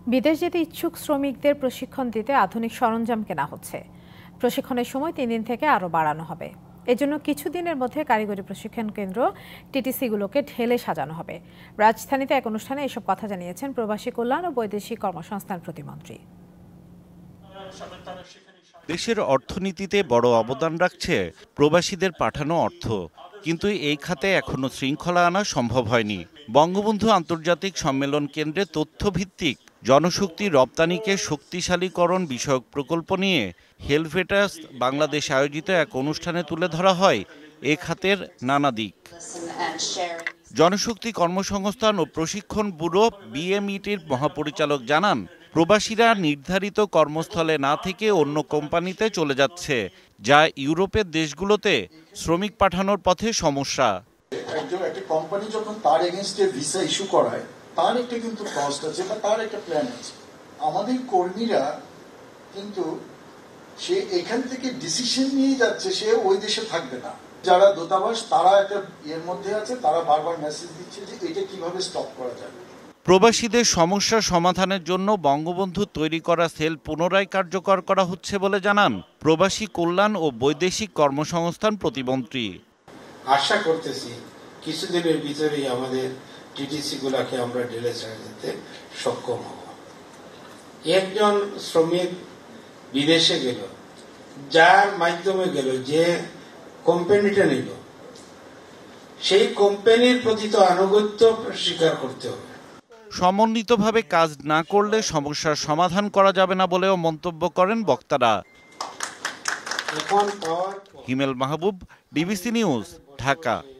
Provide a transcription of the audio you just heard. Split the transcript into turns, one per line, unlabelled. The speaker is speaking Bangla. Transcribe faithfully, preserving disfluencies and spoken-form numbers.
বিদেশ যেতে ইচ্ছুক শ্রমিকদের প্রশিক্ষণ দিতে আধুনিক সরঞ্জাম কেনা হচ্ছে। প্রশিক্ষণের সময় তিন দিন থেকে আরও বাড়ানো হবে। এজন্য কিছুদিনের মধ্যে কারিগরি প্রশিক্ষণ কেন্দ্র টিটিসিগুলোকে ঢেলে সাজানো হবে। রাজধানীতে এক অনুষ্ঠানে এসব কথা জানিয়েছেন প্রবাসী কল্যাণ ও বৈদেশিক কর্মসংস্থান প্রতিমন্ত্রী।
দেশের অর্থনীতিতে বড় অবদান রাখছে প্রবাসীদের পাঠানো অর্থ, কিন্তু এই খাতে এখনো শৃঙ্খলা আনা সম্ভব হয়নি। বঙ্গবন্ধু আন্তর্জাতিক সম্মেলন কেন্দ্রে তথ্যভিত্তিক জনশক্তি রপ্তানিকে শক্তিশালীকরণ বিষয়ক প্রকল্প নিয়ে হেলভেটাস বাংলাদেশ আয়োজিত এক অনুষ্ঠানে তুলে ধরা হয় এ খাতের নানা দিক। জনশক্তি কর্মসংস্থান ও প্রশিক্ষণ ব্যুরো বিএমইটির মহাপরিচালক জানান, প্রবাসীরা নির্ধারিত কর্মস্থলে না থেকে অন্য কোম্পানিতে চলে যাচ্ছে, যা ইউরোপের দেশগুলোতে শ্রমিক পাঠানোর পথে সমস্যা।
একজন একটা কোম্পানি যখন তার এগেইনস্টে ভিসা ইস্যু করায়, তার একটা কিন্তু কস্ট আছে বা তার একটা প্ল্যান আছে। আমাদের কর্মীরা কিন্তু সে এখান থেকে ডিসিশন নিয়ে যাচ্ছে, সে ওই দেশে থাকবে না। যারা দূতাবাস তারা একটা এর মধ্যে আছে, তারা বারবার মেসেজ দিচ্ছে যে এটা কিভাবে স্টপ করা যাবে।
প্রবাসীদের সমস্যা সমাধানের জন্য বঙ্গবন্ধু তৈরি করা সেল পুনরায় কার্যকর করা হচ্ছে বলে জানান প্রবাসী কল্যাণ ও বৈদেশিক কর্মসংস্থান প্রতিমন্ত্রী।
আশা করতেছি কিছুদিনের ভিতরেই আমাদের টিটিসি গুলাকে আমরা ঢেলে যেতে সক্ষম হব। একজন শ্রমিক বিদেশে গেল, যার মাধ্যমে গেল, যে কোম্পানিটা নিল, সেই কোম্পানির প্রতি তো আনুগত্য স্বীকার করতে হবে।
সমন্বিতভাবে কাজ না করলে সমস্যার সমাধান করা যাবে না বলেও মন্তব্য করেন বক্তারা। Himel Mahbub, DBC news, Dhaka.